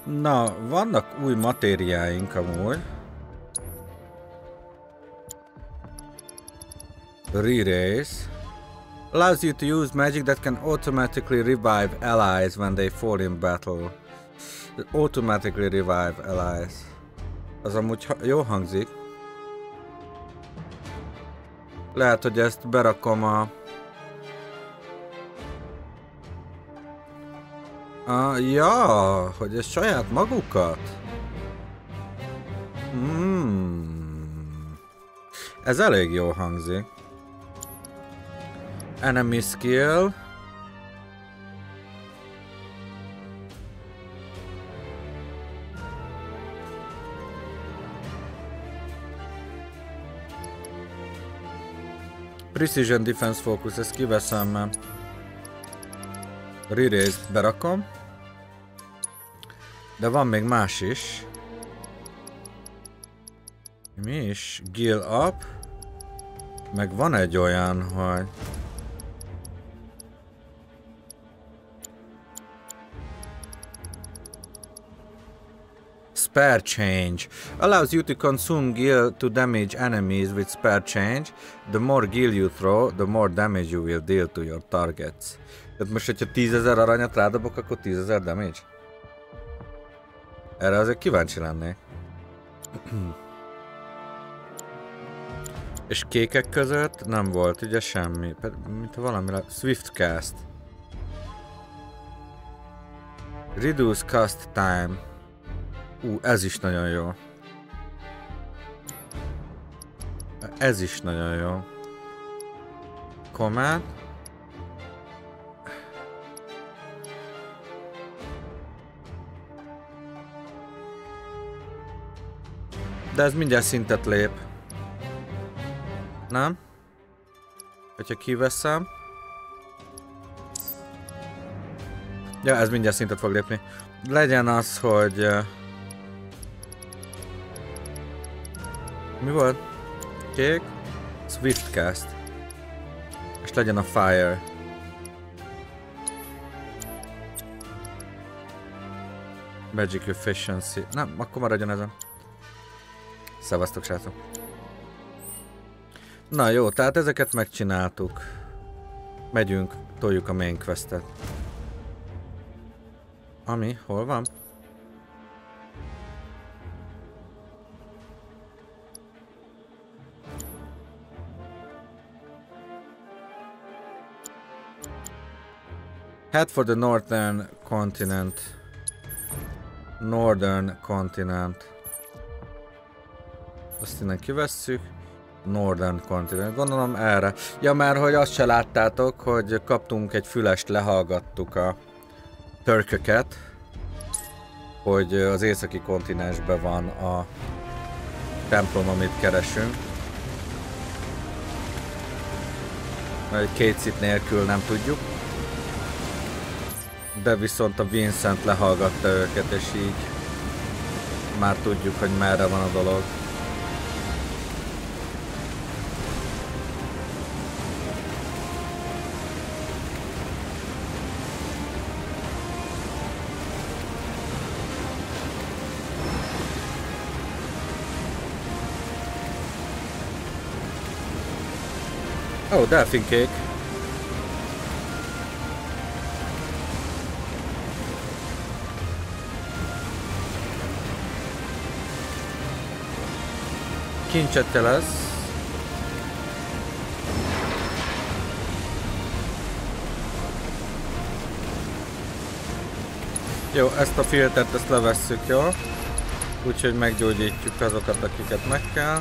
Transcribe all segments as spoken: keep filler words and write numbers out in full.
Na, vannak új matériáink amúgy. Re-race. Allows you to use magic that can automatically revive allies when they fall in battle. Automatically revive allies. Az amúgy jó hangzik. Lehet, hogy ezt berakom a... a ja, hogy ez saját magukat. Hmm. Ez elég jó hangzik. Enemy skill. Precision defense focus, ezt kiveszem, mert re-race berakom. De van még más is. Mi is? Gill up. Meg van egy olyan, hogy... Spare change. Allows you to consume gil to damage enemies with spare change. The more gil you throw, the more damage you will deal to your targets. Tehát most, hogyha tízezer aranyat rádobok, akkor tízezer damage? Erre azért kíváncsi lennék. És kékek között nem volt ugye semmi. Mint valami... Swift cast. Reduce cast time. Ú, ez is nagyon jó. Ez is nagyon jó. Command. De ez mindjárt szintet lép. Nem? Hogyha kiveszem. Ja, ez mindjárt szintet fog lépni. Legyen az, hogy... Mi volt? Kék? Swiftcast. És legyen a fire. Magic efficiency. Nem, akkor maradjon ezen. Szevasztok, srácok. Na jó, tehát ezeket megcsináltuk. Megyünk, toljuk a main questet. Ami, hol van? Head for the northern continent. Northern continent. Azt innen kivesszük. Northern continent. Gondolom erre. Ja, mert hogy azt se láttátok, hogy kaptunk egy fülest, lehallgattuk a törköket, hogy az északi kontinensben van a templom, amit keresünk. Mert egy Kate nélkül nem tudjuk. De viszont a Vincent lehallgatta őket, és így már tudjuk, hogy merre van a dolog. Ó, oh, delfinkék. Kincsete lesz. Jó, ezt a filtert, ezt levesszük, jó? Úgyhogy meggyógyítjuk azokat, akiket meg kell.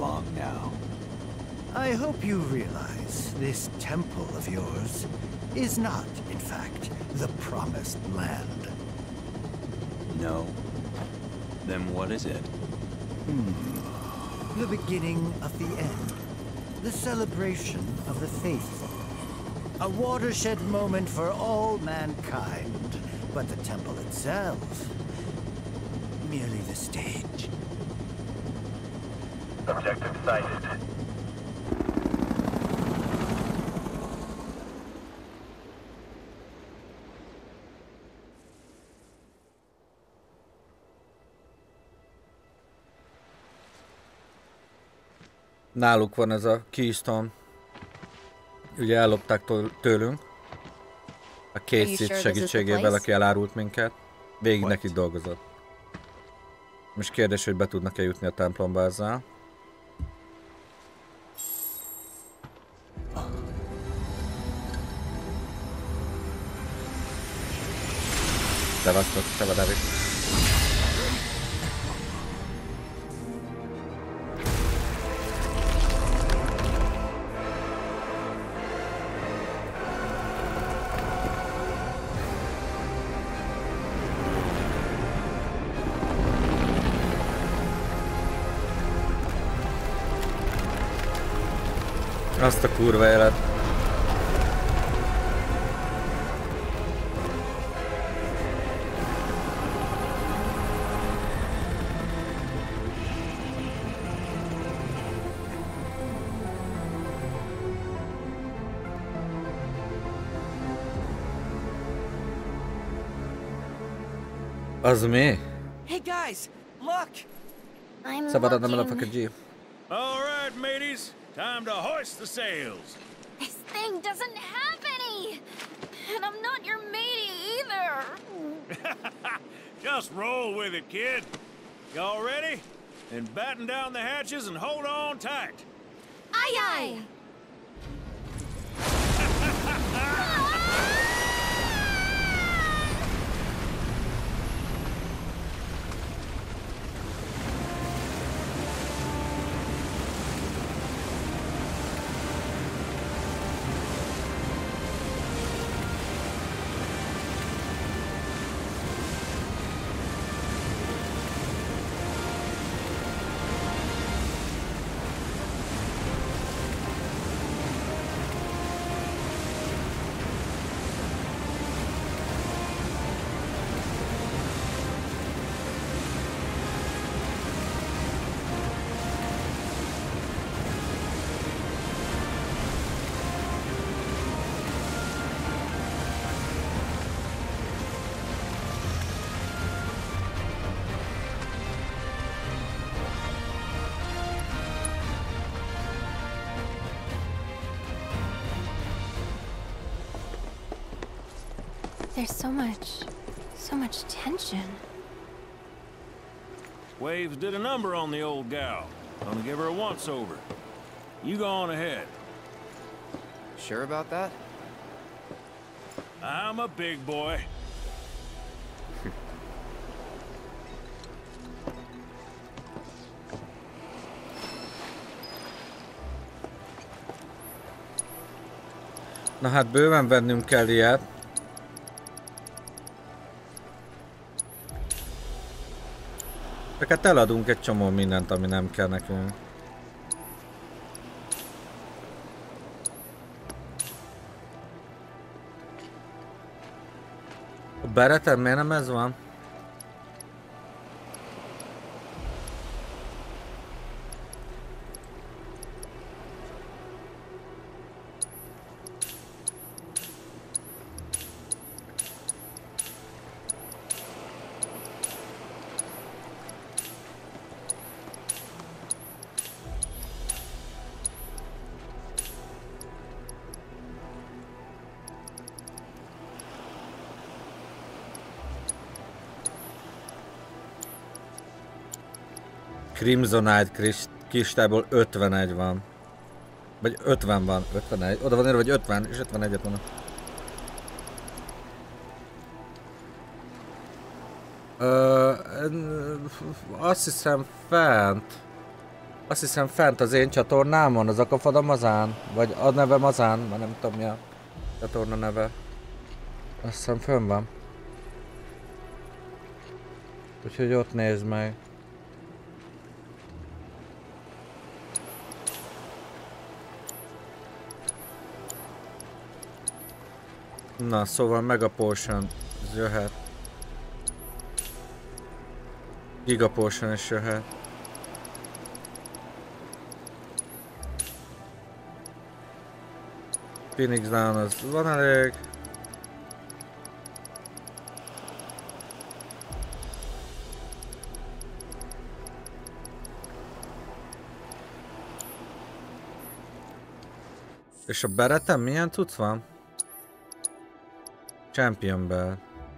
long now. I hope you realize this temple of yours is not, in fact, the promised land. No? Then what is it? Hmm. The beginning of the end. The celebration of the faithful. A watershed moment for all mankind. But the temple itself, merely the stage. Objective sighted. Náluk van ez a Keystone. Ugye ellopták tőlünk. A Casey segítségével, aki elárult minket. Végig neki dolgozott. Most kérdés, hogy be tudnak-e jutni a templomba ezzel. Devasztott, te vagy David. Azt a kurva élet. Az mi? Hey guys, look! I'm Szabad adnom el a looking. G. All right, mateys. Time to hoist the sails. This thing doesn't have any! And I'm not your matey either! Just roll with it, kid. Y'all ready? Then batten down the hatches and hold on tight. Aye aye! There's so much, so much tension. Waves did a number on the old gal. Gonna give her a once-over. You go on ahead. Sure about that? I'm a big boy. Na hát bőven vennünk kell ilyet. Csak eladunk egy csomó mindent, ami nem kell nekünk. A bereten miért nem ez van? Crimsonite kistából ötvenegy van. Vagy ötven van, ötvenegy. Oda van érve, vagy ötven, és ötvenegyet van. Ö, azt hiszem fent. Azt hiszem fent az én csatornámon, az Akafada Mazán, vagy a neve Mazán, már nem tudom mi a csatorna neve. Azt hiszem fönn van. Úgyhogy ott nézd meg. Na, szóval Mega Potion jöhet. Giga Potion is jöhet. Phoenix Down az van elég. És a beretem milyen cucc van? Champion belt.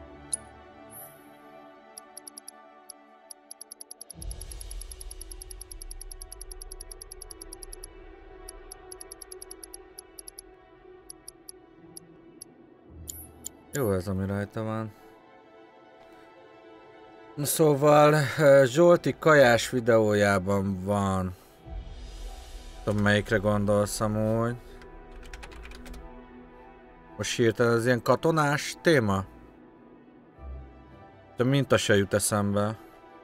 Jó ez, ami rajta van. Szóval Zsolti kajás videójában van. Tudom melyikre gondolsz amúgy. Most hirtelen az ilyen katonás téma? De minta se jut eszembe.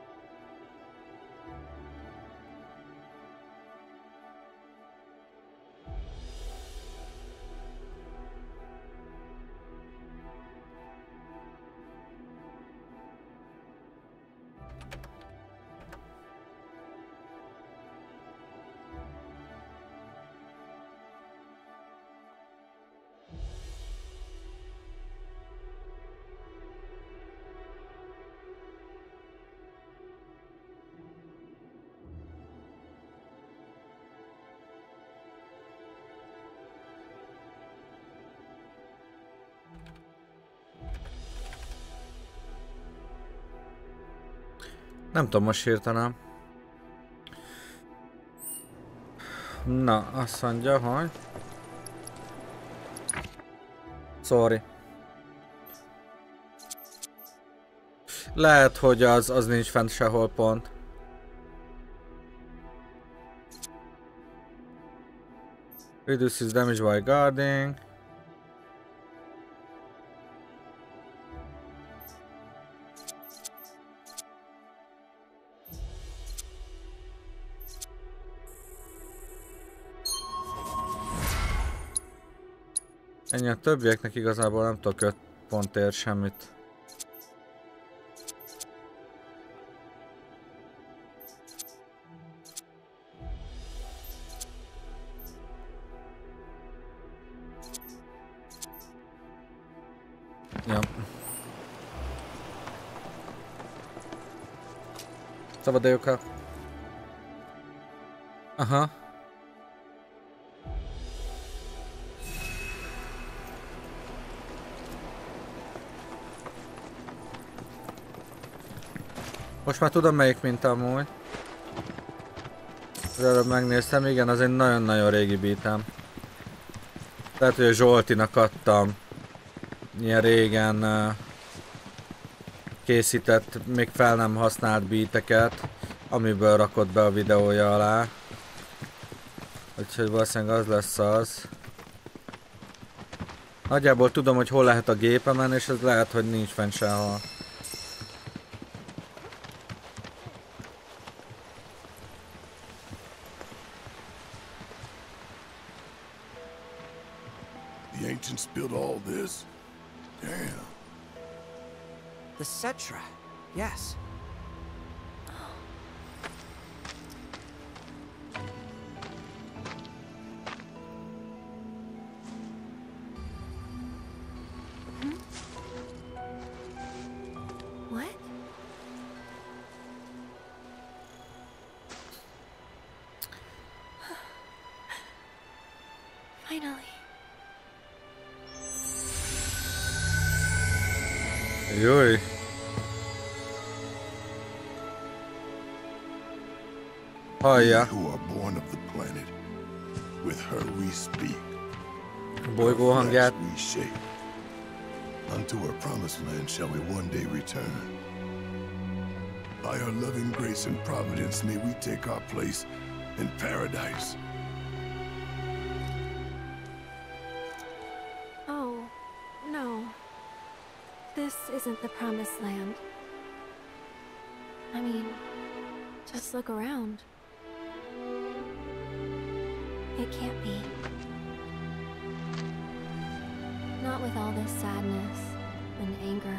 Nem tudom most hirtelen. Na, azt mondja, hogy... Sorry. Lehet, hogy az, az nincs fent sehol pont. Reduces damage by guarding. Ennyi, a többieknek igazából nem tudok öt pontért semmit. Ja. Szabadélyokkal. Aha. Most már tudom melyik minta amúgy. Az előbb megnéztem, igen, az egy nagyon-nagyon régi beatem. Lehet, hogy a Zsoltinak adtam ilyen régen uh, készített, még fel nem használt beateket, amiből rakott be a videója alá. Úgyhogy valószínűleg az lesz az. Nagyjából tudom, hogy hol lehet a gépemen, és ez lehet, hogy nincs fenn sehol. Built all this? Damn. The Cetra, yes. Hmm? What? Finally. Jaj. Hallja. Who are born of the planet. With her we speak. Bolygó hangját. We shape. Unto her promised land shall we one day return. By her loving grace and providence may we take our place in paradise. Oh, no. This isn't the promised land. I mean, just look around. It can't be. Not with all this sadness and anger.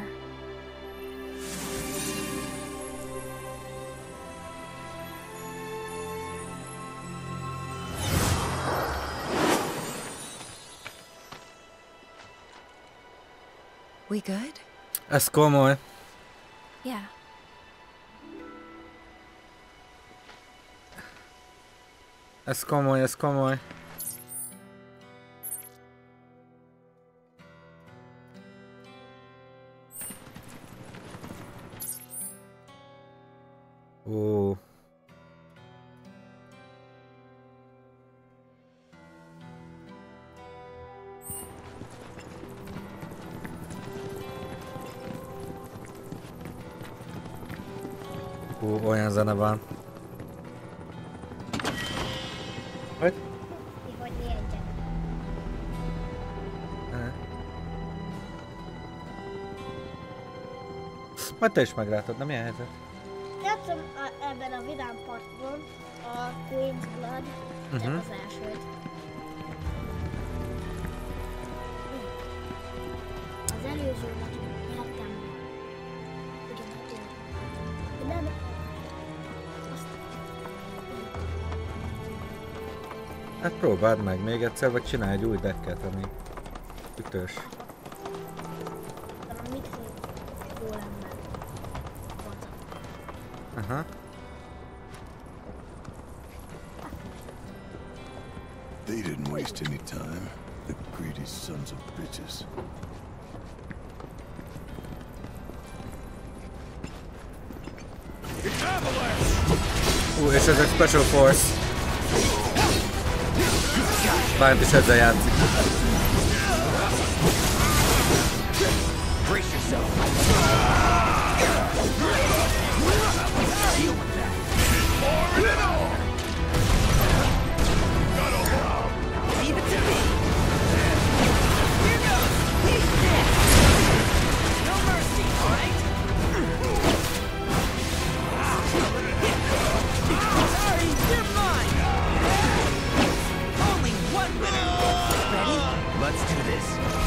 We good? Ez komoly. Yeah. Ez komoly, ez komoly. Ó. Ó, olyan zene van. Hogy? Hogy jegyek. Majd te is meglátod, nem ilyen helyzet? Játszom a, ebben a Vidám Parkban a Queen's Blood, de Uh-huh. az elsőt. Az előzőnek nyertem. Ugyanúgy. De nem. Azt... Hát próbáld meg még egyszer, vagy csinálj egy új decket, ami ütős. Talán mit jó lenne. Aha. They didn't waste any time. The greedy sons of bitches. Ú, és ez egy Special Force. Bánt is ezzel játszik. Brace yourself. Deal with that. Leave it to me. Here goes. No mercy, all right? Sorry, you're mine. Only one winner. Ready? Let's do this.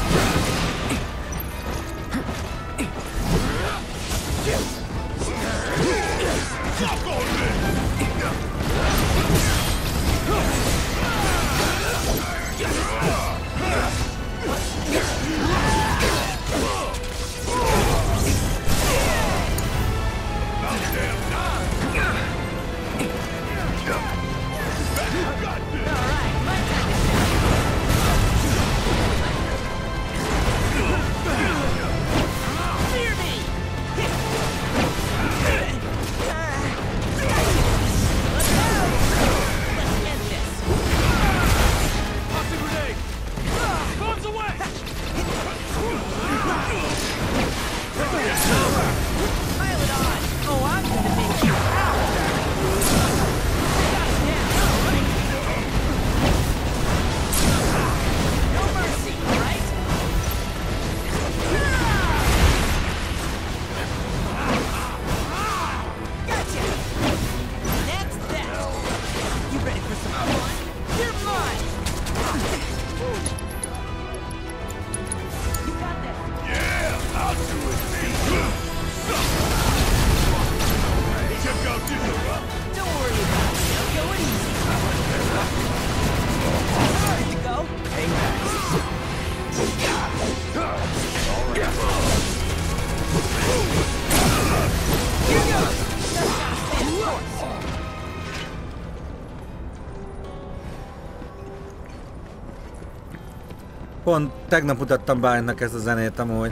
Pont tegnap mutattam Bájnak ezt a zenét amúgy.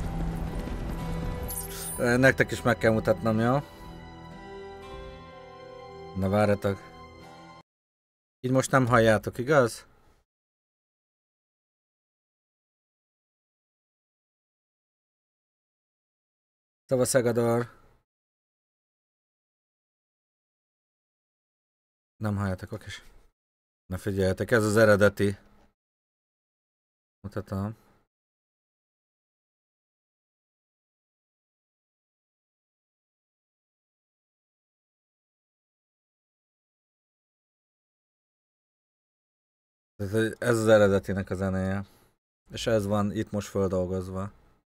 Nektek is meg kell mutatnom, jó? Na várjatok. Így most nem halljátok, igaz? Szava Szegador. Nem halljátok, oké. Na figyeljetek, ez az eredeti. Mutatom. Ez az eredetinek a zenéje. És ez van itt most földolgozva.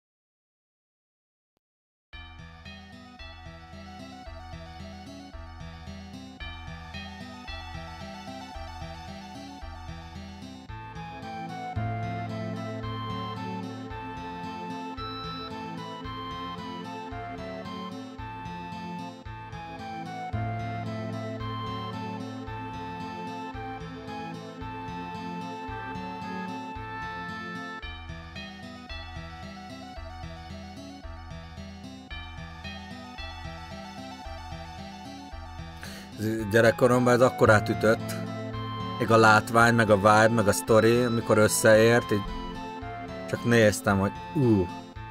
Gyerekkoromban ez akkor átütött. Még a látvány, meg a vibe, meg a story, amikor összeért, így csak néztem, hogy ú.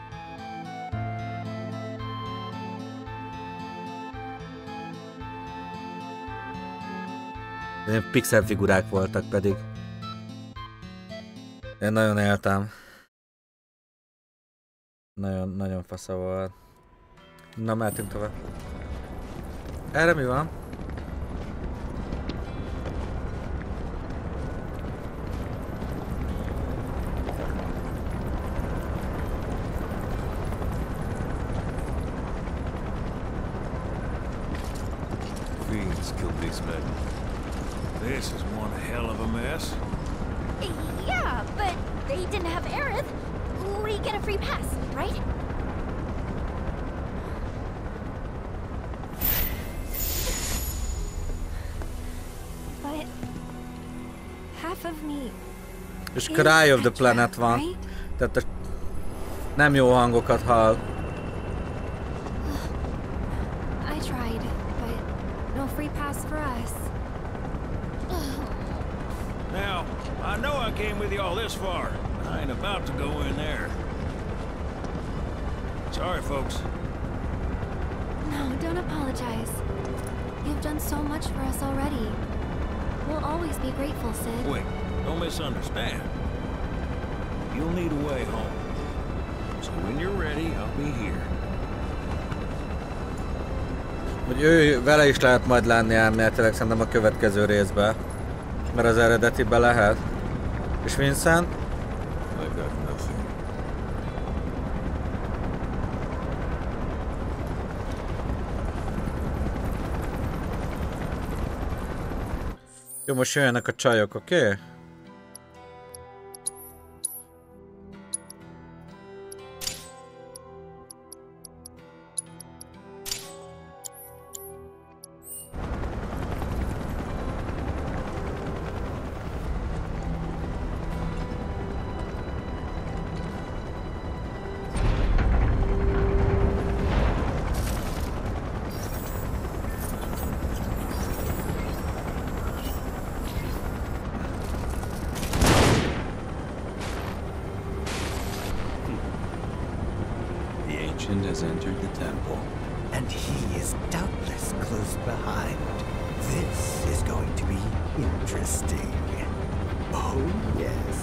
Ilyen pixel figurák voltak pedig. Én nagyon éltem. Nagyon, nagyon fasza volt. Na, mehetünk tovább. Erre mi van? Fiends killed these men. This is one hell of a mess. Yeah, but they didn't have Aerith. We get a free pass, right? But half of me. És Cry of the Planet van. Tehát a nem jó hangokat hall. I tried, but no free pass for us. Now, I know I came with you all this far. I ain't about to go in there. Sorry, folks. No, don't apologize. You've done so much for us already. We'll always be grateful, Sid. Wait, don't misunderstand. You'll need a way home. So when you're ready, I'll be here. Hogy ő vele is lehet majd lenni elméletileg szerintem a következő részben. Mert az eredetiben lehet. És Vincent? I got nothing. Jó, most jöjjenek a csajok, oké? Okay? Has entered the temple. And he is doubtless close behind. This is going to be interesting. Oh, yes.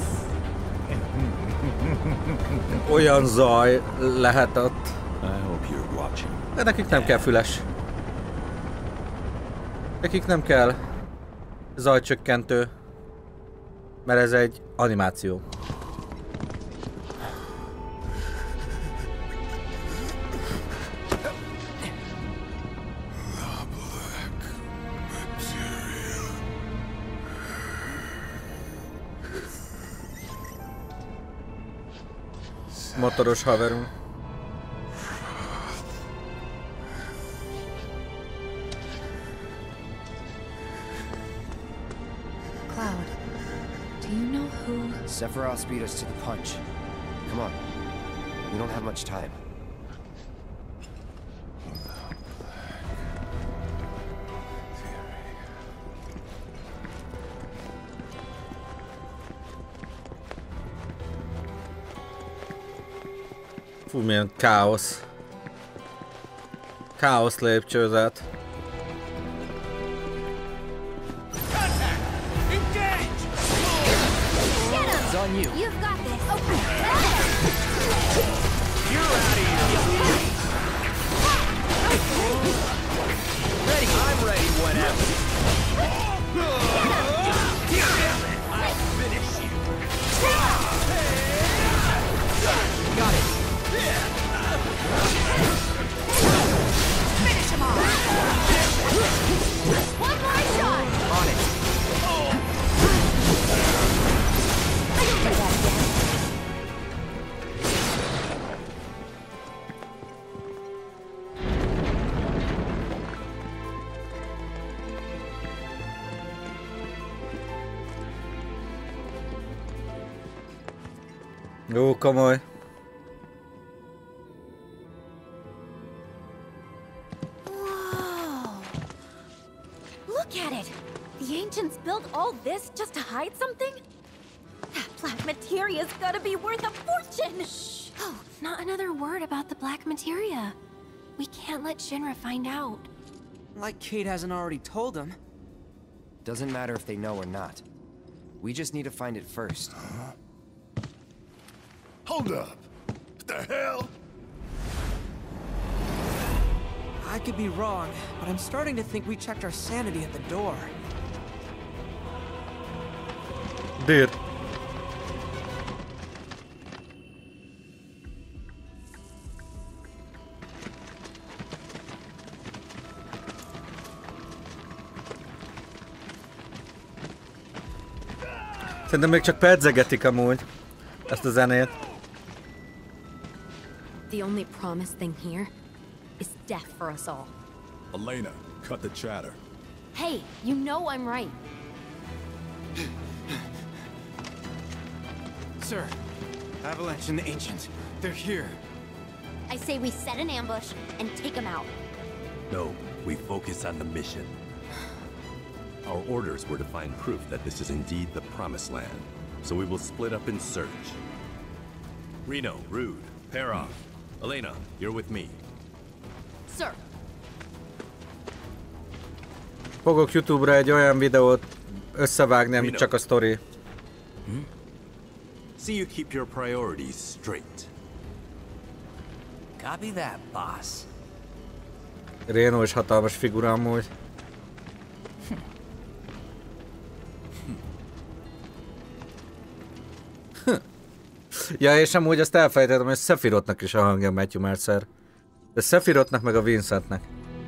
Olyan zaj lehet ott. I hope you're watching. De nekik nem kell füles. Nekik nem kell zajcsökkentő. Mert ez egy animáció. Motoros haverunk. Cloud, do you know who? Sephiroth beat us to the punch. Come on. We don't have much time. Fú, milyen káosz. Káosz lépcsőzet. on you. You've got this. You're out of here. Ready? I'm ready whenever. I'll finish you. Got it. Finish him off. One more shot. On it. I don't do that again. Jó, komoly. Whoa. Look at it. The ancients built all this just to hide something? That black materia's gotta be worth a fortune! Shh! Oh, not another word about the black materia. We can't let Shinra find out. Like Kate hasn't already told them. Doesn't matter if they know or not. We just need to find it first. Huh? Hold up! What the hell? I could be wrong, but I'm starting to think we checked our sanity at the door. Did. Szerintem még csak pedzegetik amúgy ezt a zenét. The only promised thing here is death for us all. Elena, cut the chatter. Hey, you know I'm right. Sir, Avalanche and the Ancients, they're here. I say we set an ambush and take them out. No, we focus on the mission. Our orders were to find proof that this is indeed the Promised Land, so we will split up and search. Reno, Rude, pair off. Elena, you're with me. Sir. Fogok YouTube-ra egy olyan videót összevágni, amit csak a sztori. Hmm? See you keep your priorities straight. Copy that, boss. Reno is hatalmas figura amúgy. Ja, és amúgy azt elfelejtettem, hogy Sephirotnak is a hangja Matthew Mercer. De Sephirotnak meg a Vincentnek.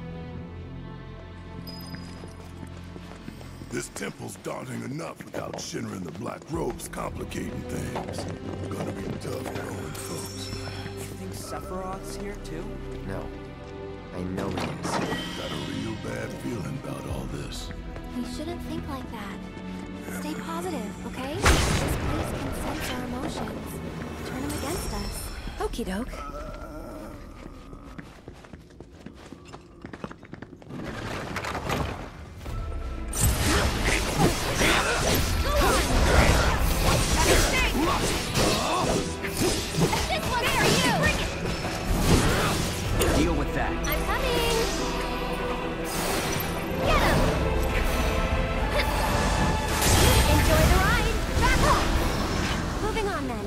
This temple's daunting enough without Shinra and the Black Robes complicating things. Gonna be tough going, folks. You think Sephiroth's here too? No. I know he is. Got a real bad feeling about all this. We shouldn't think like that. Stay positive, okay? This place can sense our emotions. Turn them against us. Okie doke. Deal with that. I'm coming! Get him! Enjoy the ride! Back off! Moving on then.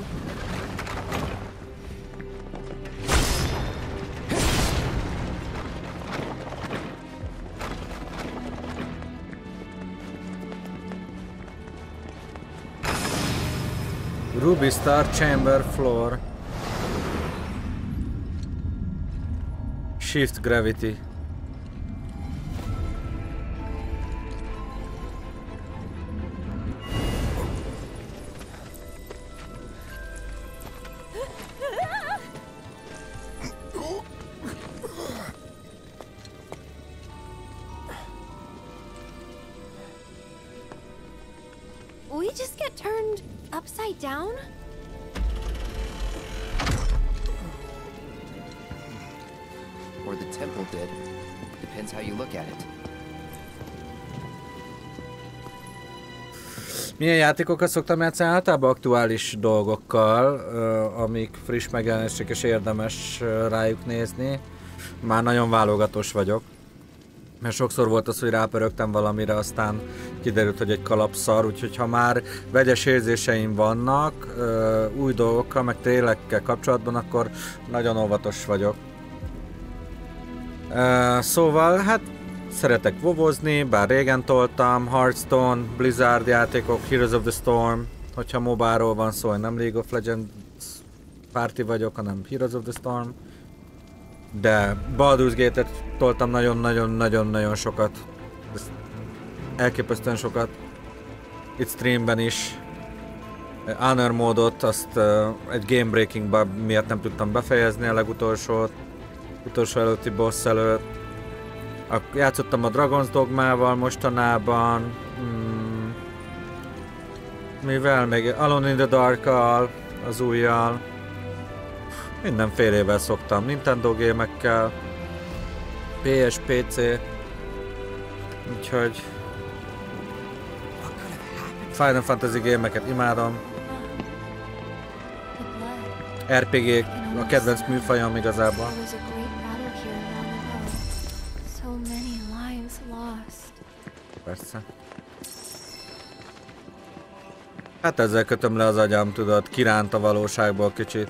Ruby Star Chamber Floor. Shift Gravity. We just get turned upside down? Or the temple did. Depends how you look at it. Milyen játékokat szoktam játszani? Általában aktuális dolgokkal, uh, amik friss megjelenések és érdemes uh, rájuk nézni. Már nagyon válogatós vagyok. Mert sokszor volt az, hogy rápörögtem valamire, aztán kiderült, hogy egy kalapszar, úgyhogy ha már vegyes érzéseim vannak, ö, új dolgokkal, meg trélekkel kapcsolatban, akkor nagyon óvatos vagyok. Ö, szóval, hát szeretek vovozni, bár régen toltam, Hearthstone, Blizzard játékok, Heroes of the Storm, hogyha mobáról van szó, nem League of Legends párti vagyok, hanem Heroes of the Storm. De Baldur's Gate-et toltam nagyon-nagyon-nagyon-nagyon sokat. Elképesztően sokat. Itt streamben is. Honor módot, azt uh, egy game breaking miatt nem tudtam befejezni a legutolsót. Utolsó előtti boss előtt. A, játszottam a Dragon's Dogmával mostanában. Hmm. Mivel még Alone in the Dark-kal, az újjal. Mindenfélével szoktam, Nintendo gémekkel, pé es, pé cé, úgyhogy Final Fantasy gémeket imádom, er pé gé a kedvenc műfajom igazából. Persze. Hát ezzel kötöm le az agyam, tudod, kiránt a valóságból kicsit.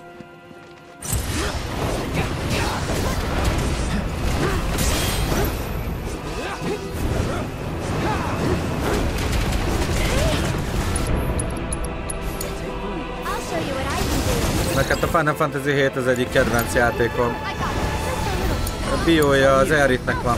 Neked a Final Fantasy hét az egyik kedvenc játékom. A biója az Elritnek van.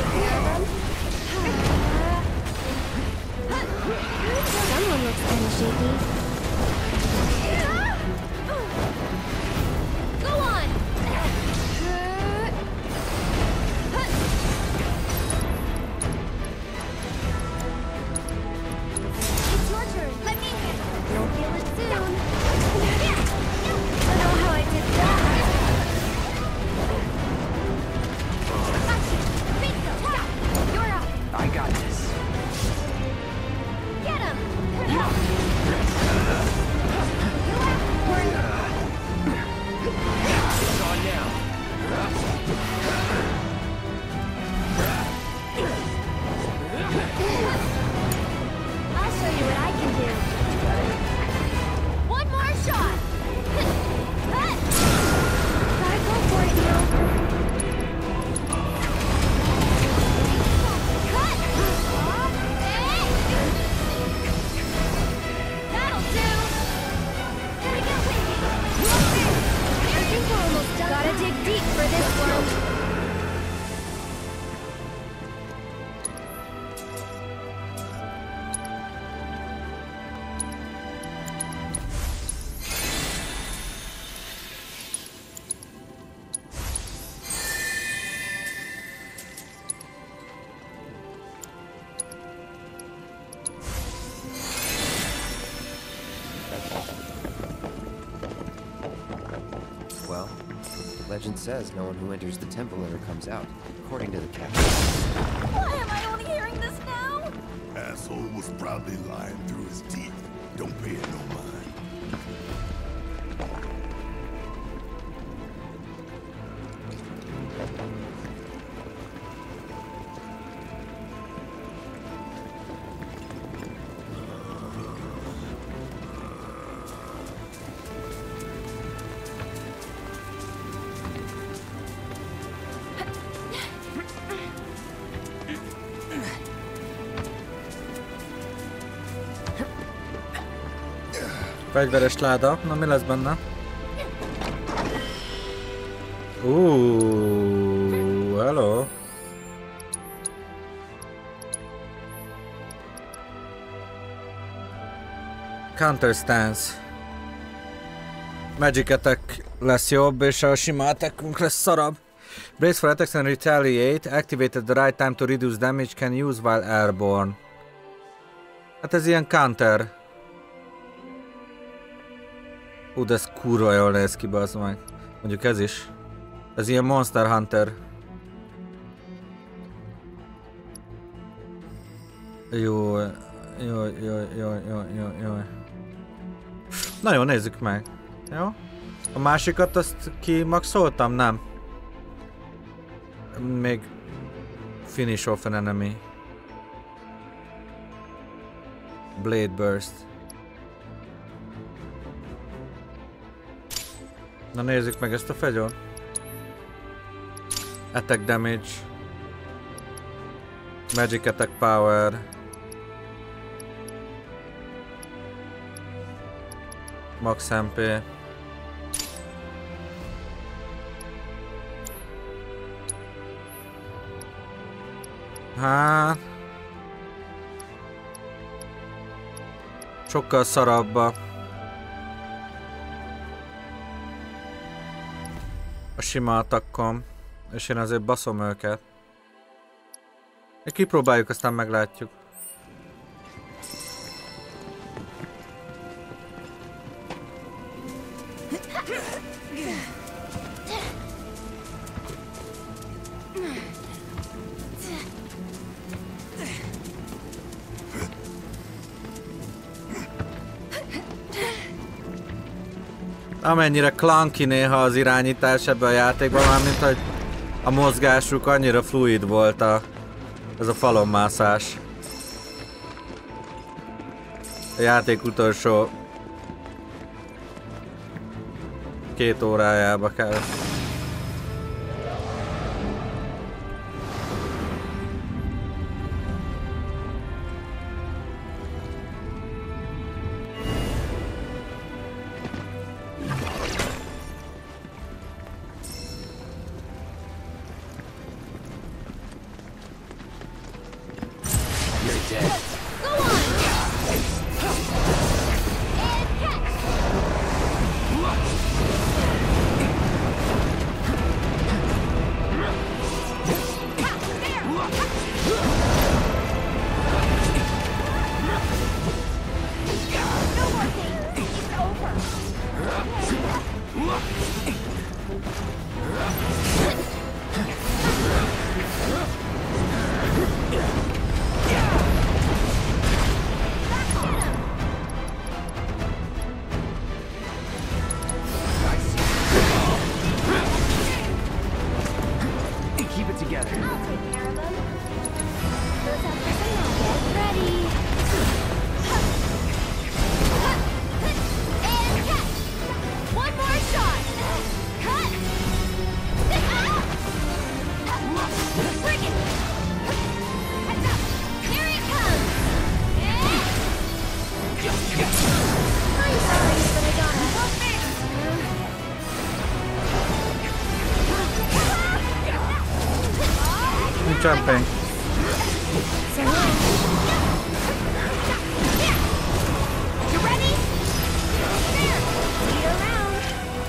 Legend says no one who enters the temple ever comes out, according to the captain. Why am I only hearing this now? Asshole was probably lying through his teeth. Don't pay it no mind. Fegyveres láda, na mi lesz benne? Uuuuh, hello. Counter stance. Magic attack lesz jobb, és a sima attackunk lesz szarabb. Brace for attacks and retaliate. Activate at the right time to reduce damage can use while airborne. Hát ez ilyen counter. Ú, de ez kurva jól néz ki, bazd meg. Mondjuk ez is. Ez ilyen Monster Hunter. Jó, jó, jó, jó, jó, jó, jó. Na jó, nézzük meg. Jó? A másikat azt kimaxoltam? Nem. Még Finish off an enemy. Blade burst. Na nézzük meg ezt a fegyort. Attack damage. Magic attack power. Max em pé. Hát... sokkal szarabb a... a sima attakkom, és én azért baszom őket. Kipróbáljuk, aztán meglátjuk. Amennyire clunky néha az irányítás ebben a játékban, mármint hogy a mozgásuk annyira fluid volt a, ez a falonmászás. A játék utolsó két órájába kell. Jumping. You ready? There. See you around.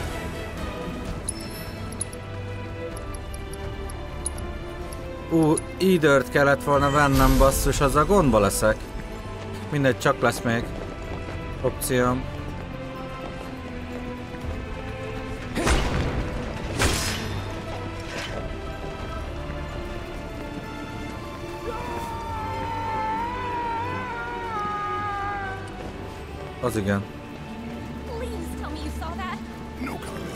Ú, Eatert kellett volna vennem, basszus, azzal gondba leszek. Mindegy, csak lesz még opcióm. Az igen. Please tell me you saw that. No comment.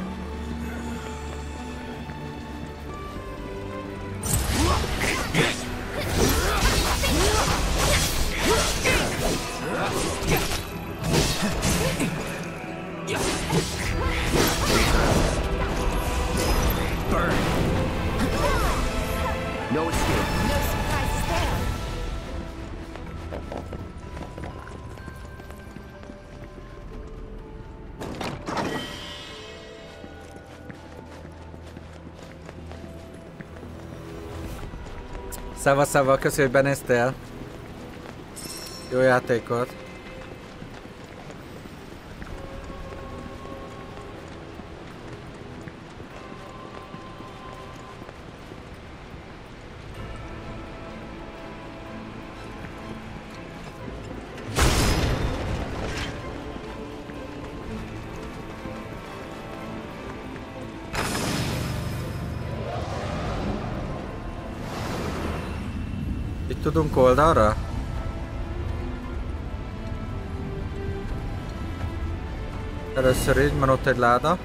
Burn. No escape. No surprises there. Szava, szava, köszi, hogy benéztél. Jó játékot. Itt tudunk oldalra? Először így, mert ott egy láda.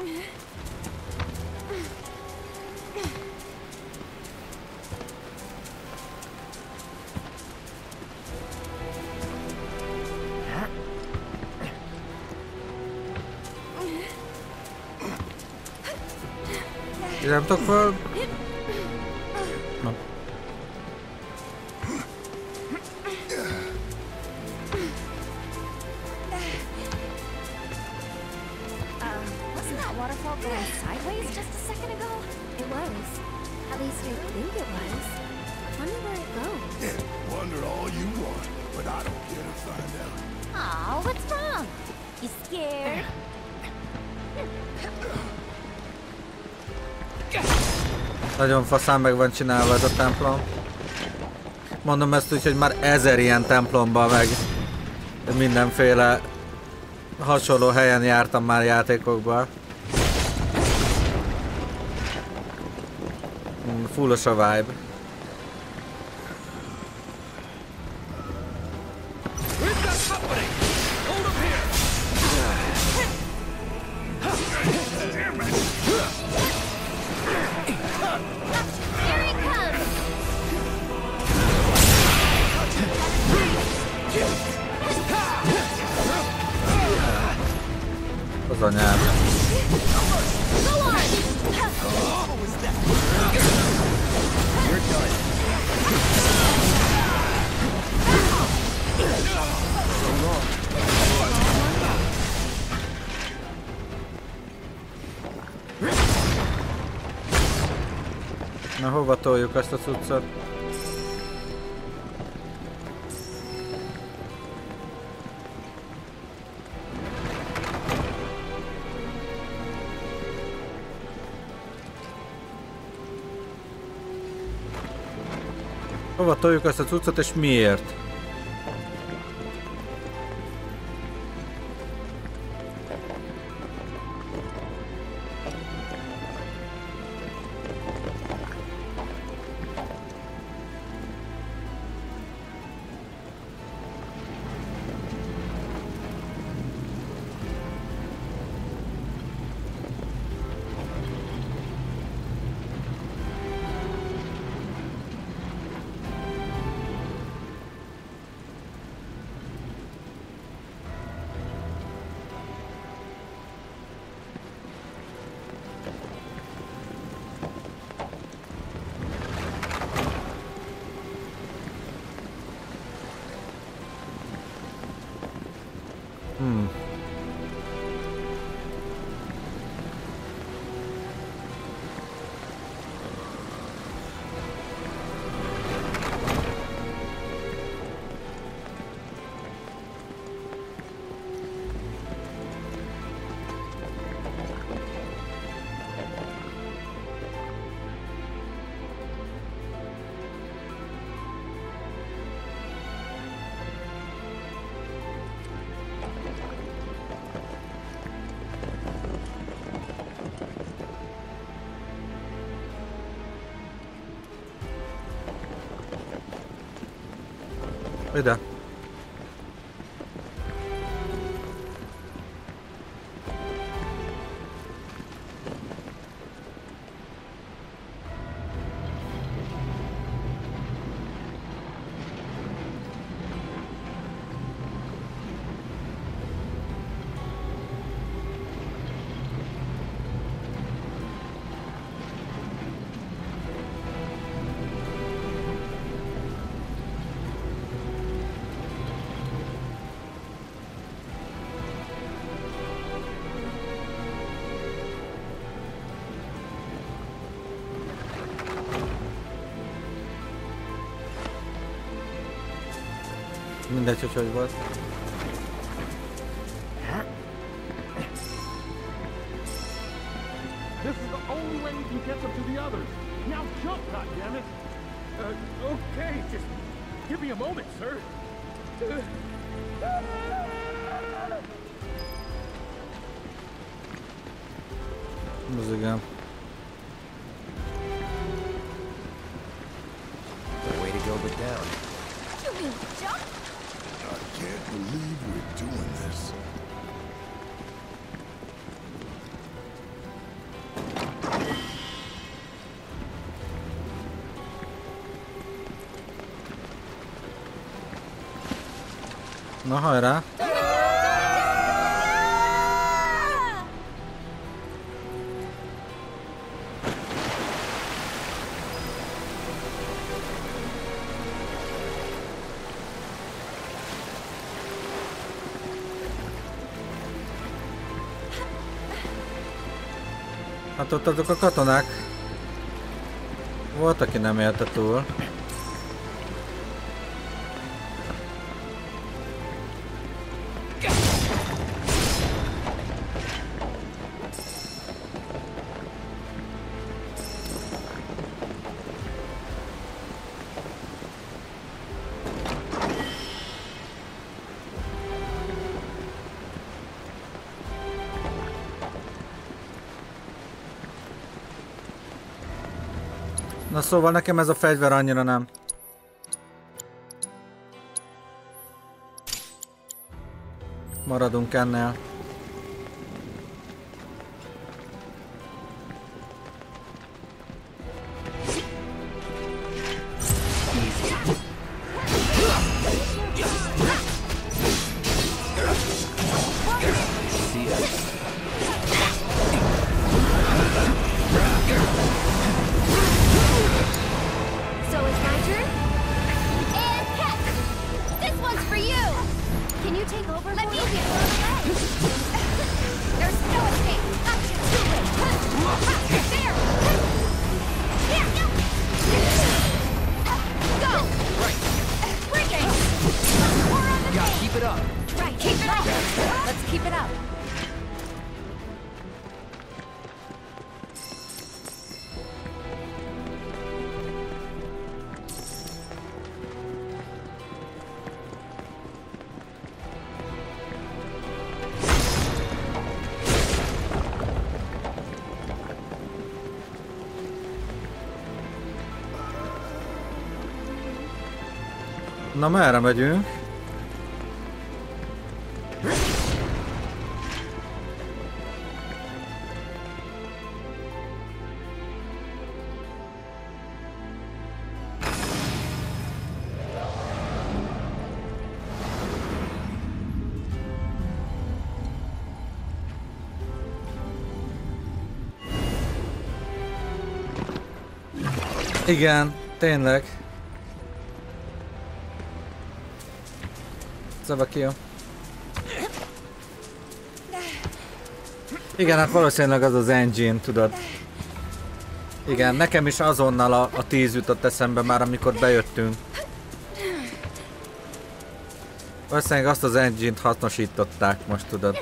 Nem tudok föl... No. Wasn't that waterfall going sideways just a second ago? It was. At least I think it was. Wonder where it goes. Yeah, wonder all you want, but I don't care to find out. Aw, what's wrong? You scared? Nagyon faszán meg van csinálva ez a templom. Mondom ezt úgy, hogy már ezer ilyen templomban meg mindenféle hasonló helyen jártam már játékokban. Fullos a vibe. Az anyám. Na hova toljuk ezt a cuccot? Hova toljuk ezt a cuccot és miért? Hmm. Ide. Mindegy, hogy hogy volt. This is the only way we can get them to the others. Now jump, goddammit! Uh, okay, just give me a moment, sir. Az igen. No way to go but down. You mean jump? I can't believe we're doing this. Na hajrá! Hát ott azok a katonák. Volt, aki nem élte túl. Na szóval nekem ez a fegyver annyira nem. Maradunk ennél. Na merre megyünk? Igen, tényleg. Zabakio. Igen, hát valószínűleg az az engine, tudod. Igen, nekem is azonnal a, a tíz jutott eszembe már, amikor bejöttünk. Valószínűleg azt az engine-t hasznosították most, tudod.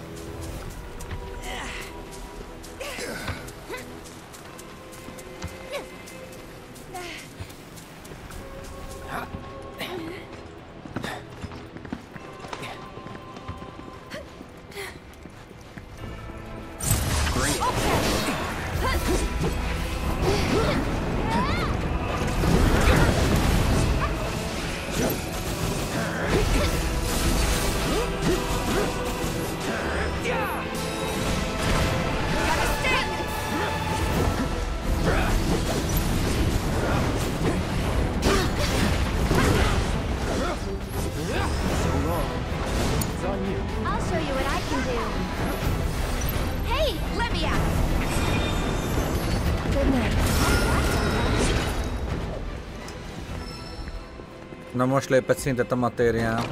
Na most lépett szintet a matérián.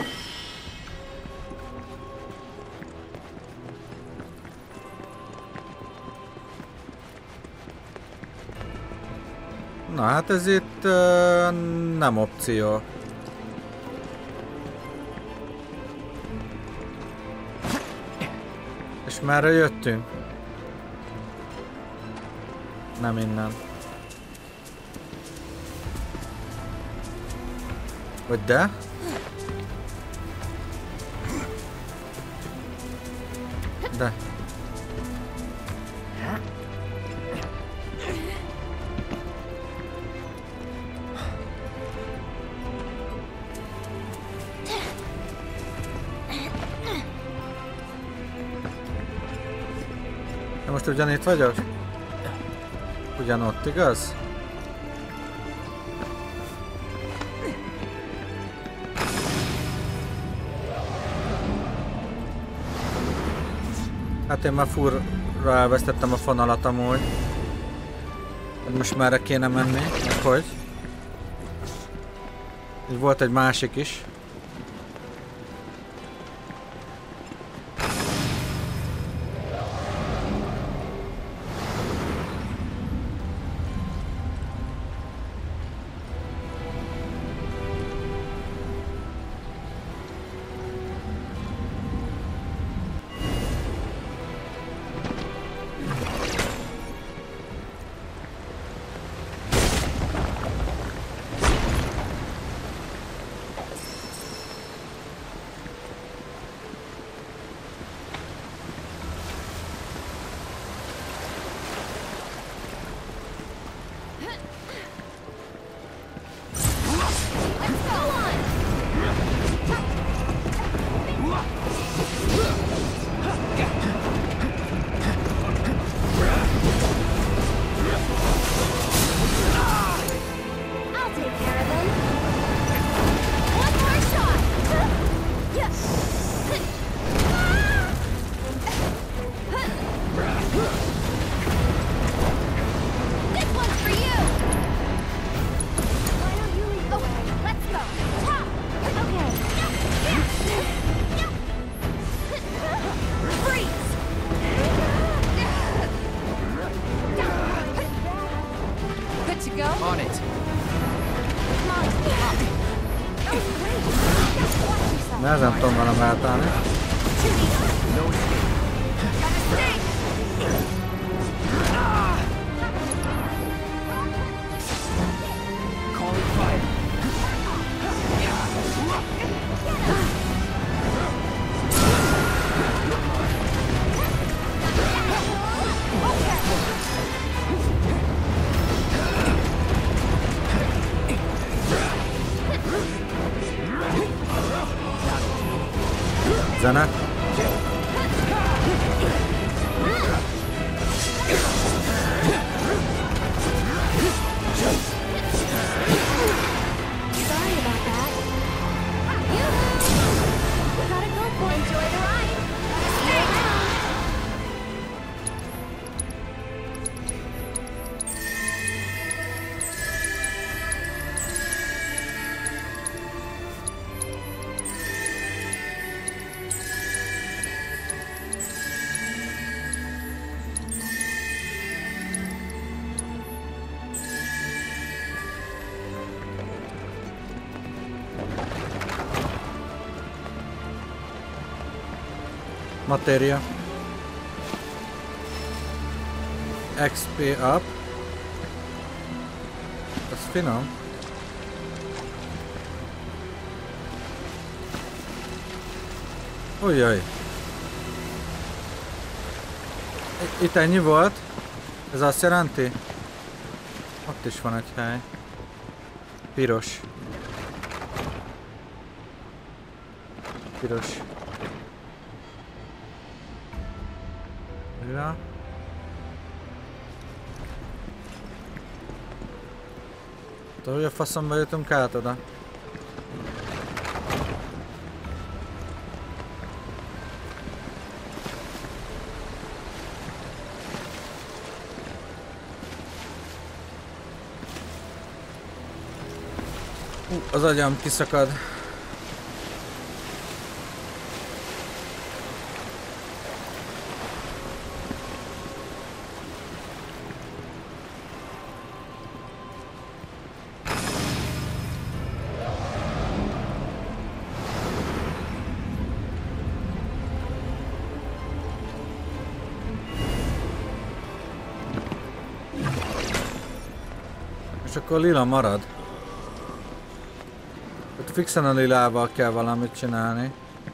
Na hát ez itt uh, nem opció. És merre jöttünk? Nem innen. Vagy de? De. De most ugyanitt vagyok? Ugyanott, igaz? Hát én már furra elvesztettem a fonalat amúgy. Most merre kéne menni, meg hogy? Így volt egy másik is. Nehezen tudom velem eltállni. Zene. Materia. X P up. Ez finom. Ujjaj. Itt ennyi volt? Ez azt jelenti? Ott is van egy hely. Piros. Piros. Ja. De hogy a faszomba jutunk át oda? Uh, az agyam kiszakad. És akkor lila marad. Ott fixen a lilával kell valamit csinálni.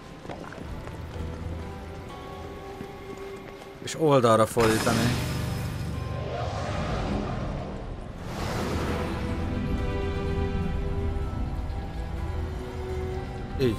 És oldalra fordítani. Így.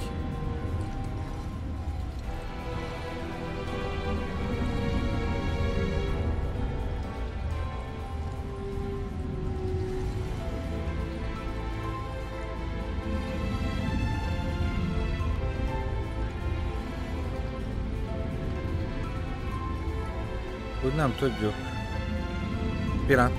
Úgy nem tudjuk. Pillanat.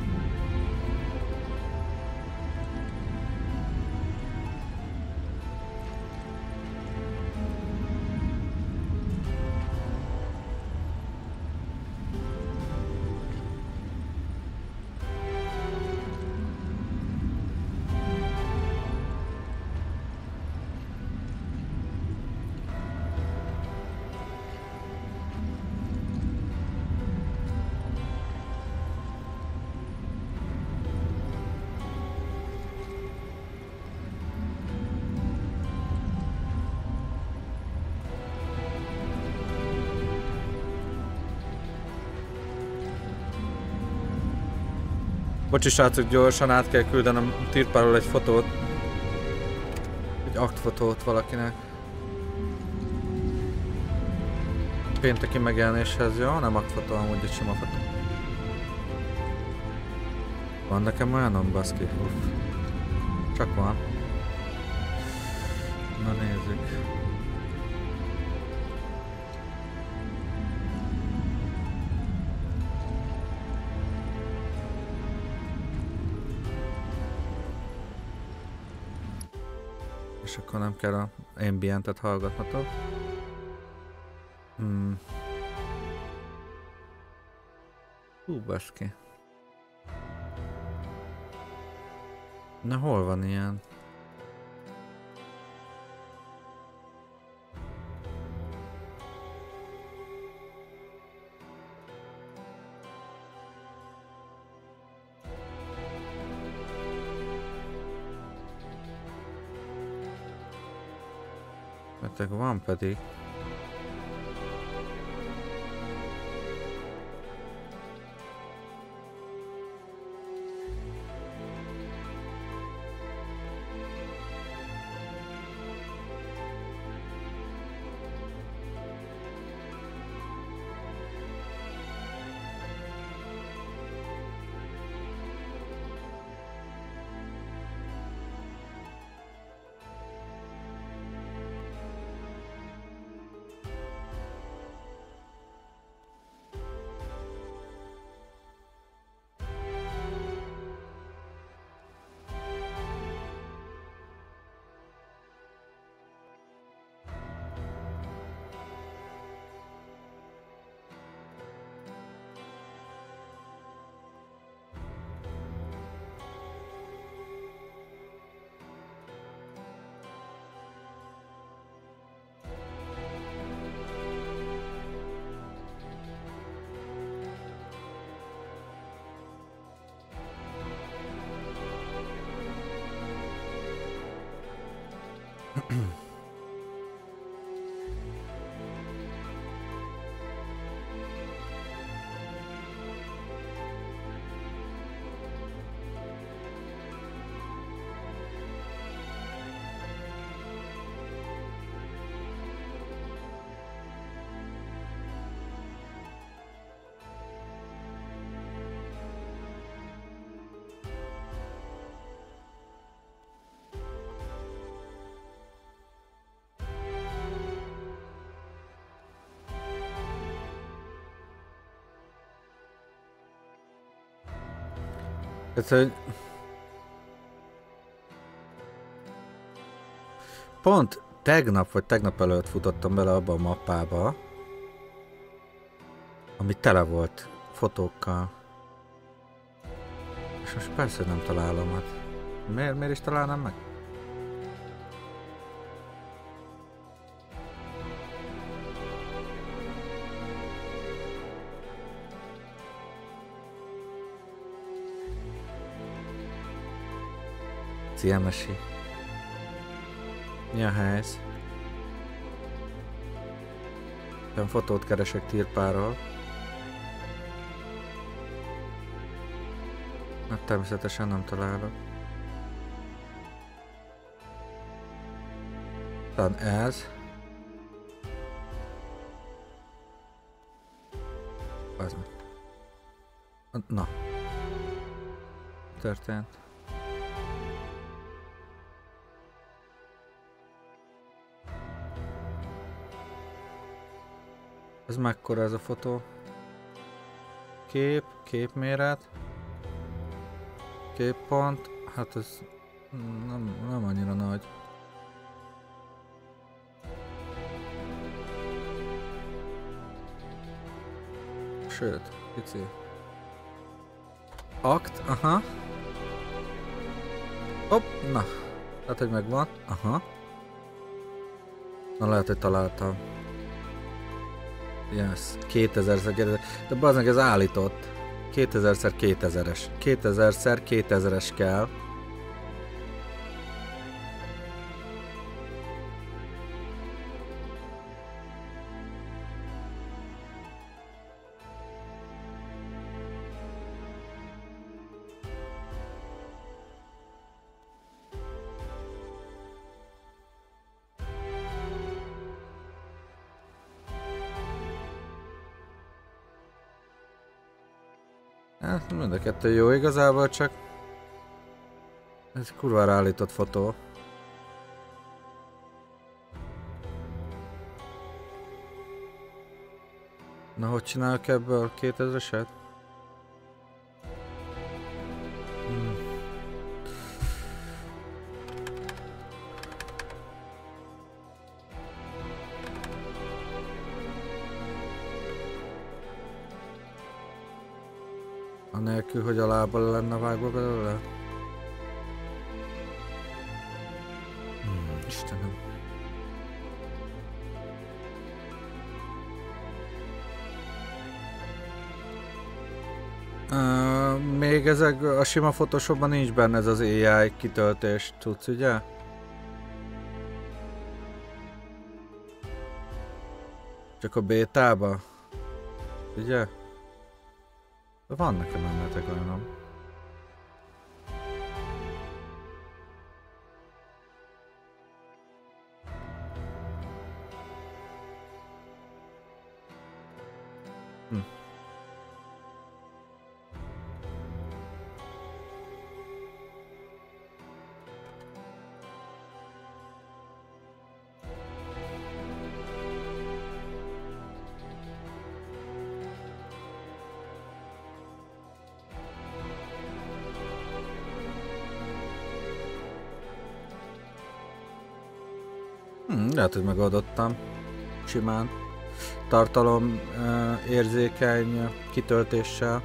Bocsi srácok, gyorsan át kell küldenem Tirpáról egy fotót. Egy aktfotót valakinek. Pénteki megjelenéshez, jó? Nem aktfotó, amúgy egy sima fotó. Van nekem olyanom, baszki? Uff. Csak van. Na nézzük. És akkor nem kell a ambientet hallgatnatok. Hmm. Hú, baszki. Na hol van ilyen? Beteg van pedig. Ez, hogy pont tegnap vagy tegnap előtt futottam bele abba a mappába, ami tele volt fotókkal. És most persze nem találom, hát miért, miért is találnám meg? Szia, Mesi. Mi a helyz? Én fotót keresek Tirpáról. Hát természetesen nem találok. Talán ez. Az meg. Na. Történt. Ez mekkora ez a fotó? kép, képméret, képpont, hát ez nem, nem annyira nagy. Sőt, pici. Akt, aha. Hopp, na. Hát, hogy megvan, aha. Na, lehet, hogy találtam. Yes, kétezer-szer kétezer. De bazdmeg ez állított. kétezer-szer kétezeres. kétezer-szer kétezeres kell. Hát mind a kettő jó igazából, csak ez kurvára állított fotó. Na, hogy csinálok ebből kétezreset? Hmm. Anélkül, hogy a lába lenne vágva belőle? Hmm, Istenem. Uh, még ezek a sima Photoshopban nincs benne ez az á i kitöltés, tudsz, ugye? Csak a bétába? Ugye? Van nekem emletek olyanom. Hm. Hmm, lehet, hogy megoldottam. Simán. Tartalom uh, érzékeny kitöltéssel.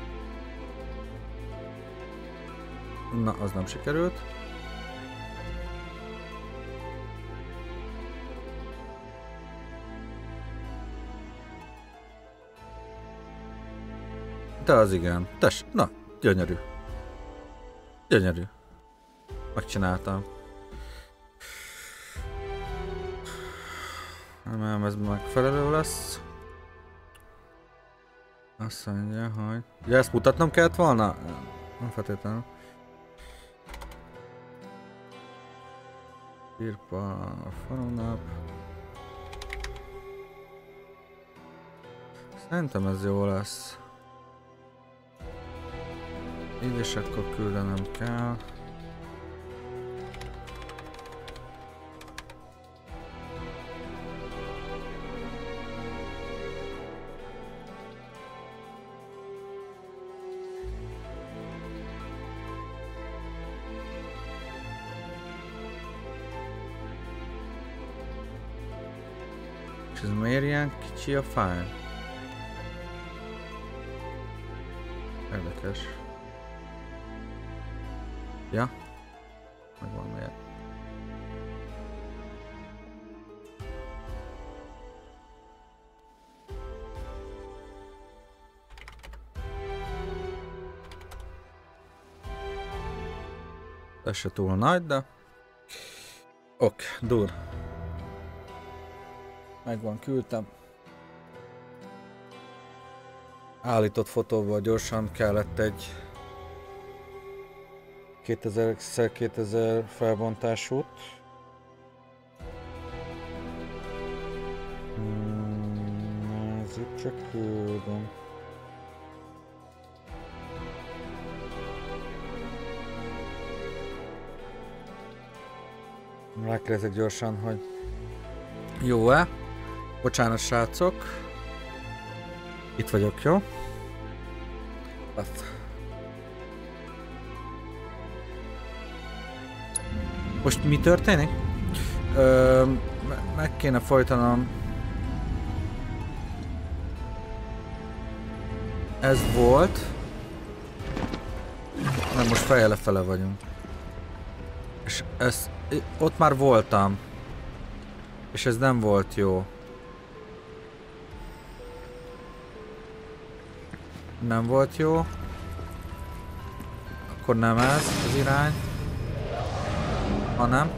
Na, az nem sikerült. De az igen. Tess, na, gyönyörű. Gyönyörű. Megcsináltam. Nem, ez megfelelő lesz. Azt mondja, hogy... Ugye ezt mutatnom kellett volna? Nem feltétlenül. Írpa, falunap. Szerintem ez jó lesz. Így és akkor küldenem kell. Ez miért ilyen kicsi a fájl? Érdekes. Ja? Megvan miért. Ez se túl nagy, de... Ok, dur. Megvan, küldtem. Állított fotóval gyorsan kellett egy kétezer-szer kétezer felbontásút. Hmm, ez itt csak küldöm. Rákérdezek gyorsan, hogy jó-e? Bocsánat, srácok. Itt vagyok, jó? Most mi történik? Ö, meg kéne folytanom. Ez volt. Nem, most fejjel lefele vagyunk. És ez, ott már voltam. És ez nem volt jó. Nem volt jó. Akkor nem ez az irány. Hanem.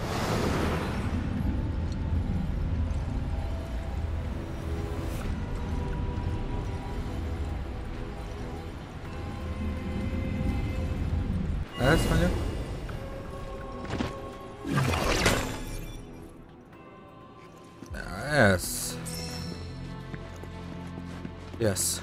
Ez mondjuk. Ez. Yes.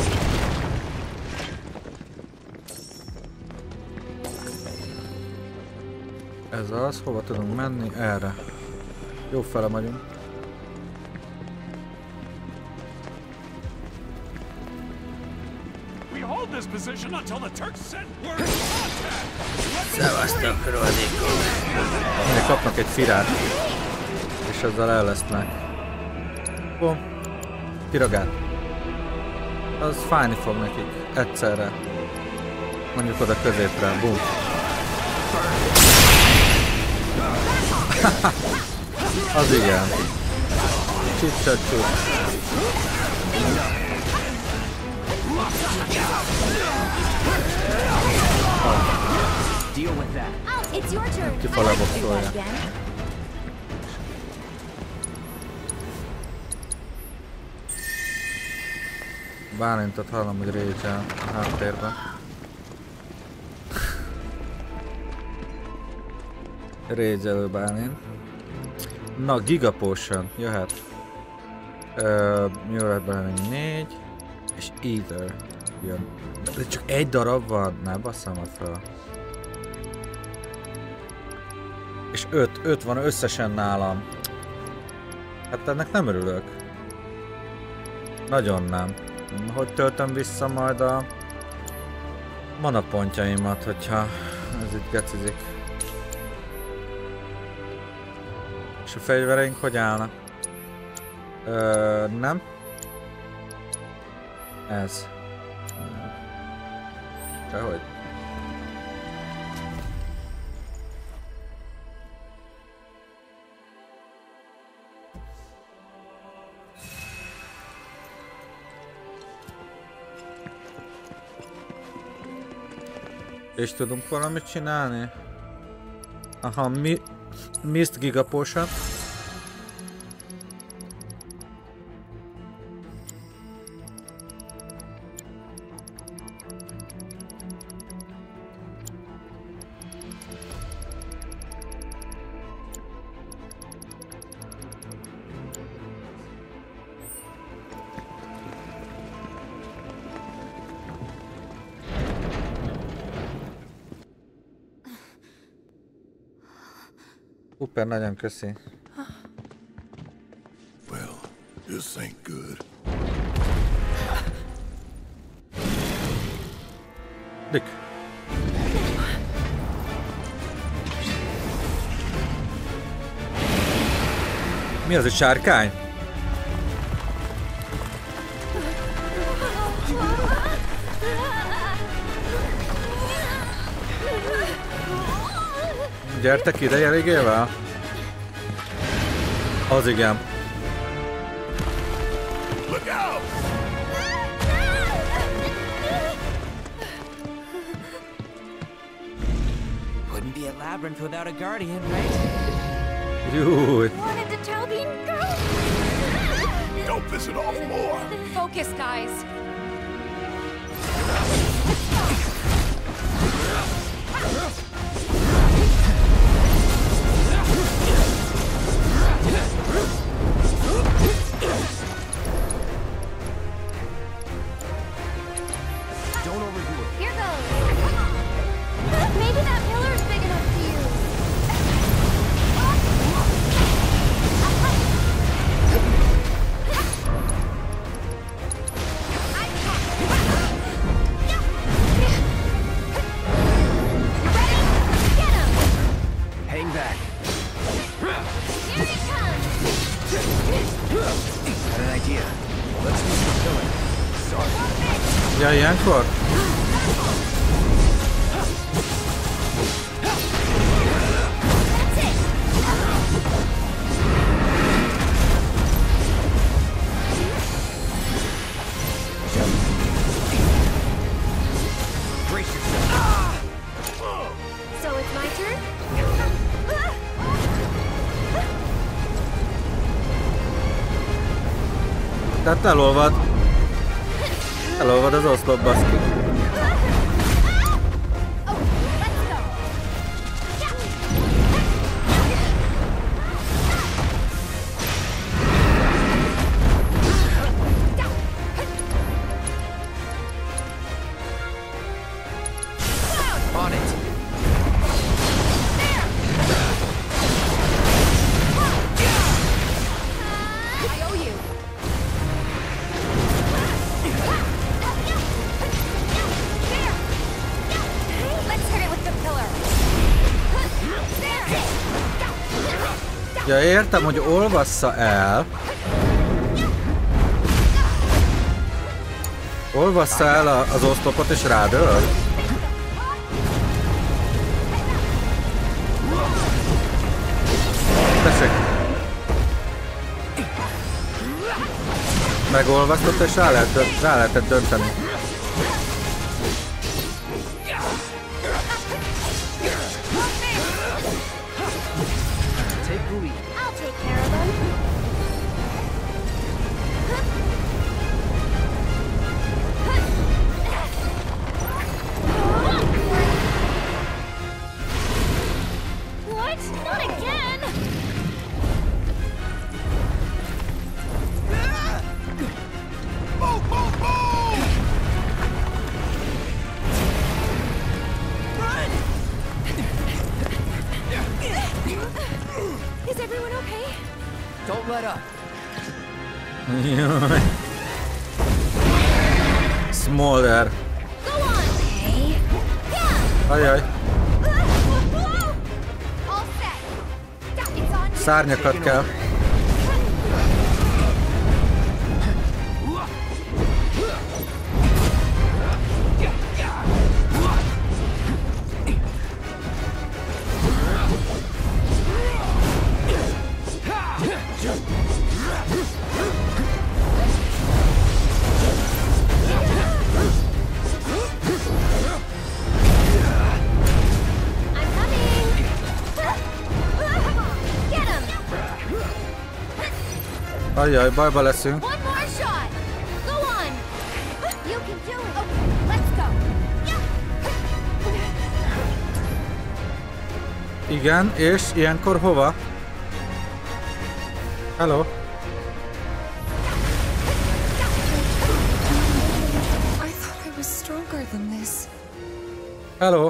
Ez az, hova tudunk menni? Erre. Jó fele megyünk. Szevasztok, rodékok! Még kapnak egy firát. És ezzel el lesznek. Bum. Pirogát. Az fájni fog nekik. Egyszerre. Mondjuk oda középre. Bum. Az igen. Csip-csap-csup. Kifalábokszolja. Bálintot hallom, hogy rage-el a háttérben. Rage-elő Bálint. Na, Giga Potion, jöhet. Ö, jöhet bele még négy. És Ether jön. De csak egy darab van, ne basszam fel. És öt, öt van összesen nálam. Hát ennek nem örülök. Nagyon nem. Hogy töltöm vissza majd a manapontjaimat, hogyha ez itt gecizik. És a fegyvereink hogy állnak? Ö, nem. Ez. Dehogy. És tudunk valamit csinálni? Aha, mi... Mist Giga Potion. Szuper, nagyon köszi. Well, this ain't good. Dick. Mi az, egy sárkány? Gyertek ide jelégével? Az igen. Wouldn't be a labyrinth without a guardian, right? Júj. Wanted to tell the girl. Don't piss it off more. Focus, guys. Don't overdo it. Here goes. Maybe that pillar is big enough to use. Got an idea. Let's use the pillar. Sorry. Ja, ilyenkor? So it's my turn? Tehát elolvad. Elolvad az oszlop, baszki. On it. I owe you. Let's hit it with the pillar. Ja, értem, hogy olvassza el. Olvassza el a, az oszlopot és rádöl. Tessék. Megolvasztott és rá, lehet, rá lehetett dönteni. Take the lead. I'll take care of them. What? Not again! Boom, boom, boom! Is everyone okay? Don't let up. Smolder. Go on. Okay. Yeah. Ajaj. All set. It's on you. Szárnyakat kell. I'm coming. Get him. Ajaj, bajba leszünk. One more shot. Go on. You can do it. Okay, let's go. Igen, és ilyenkor hova? Hello? I thought I was stronger than this. Hello?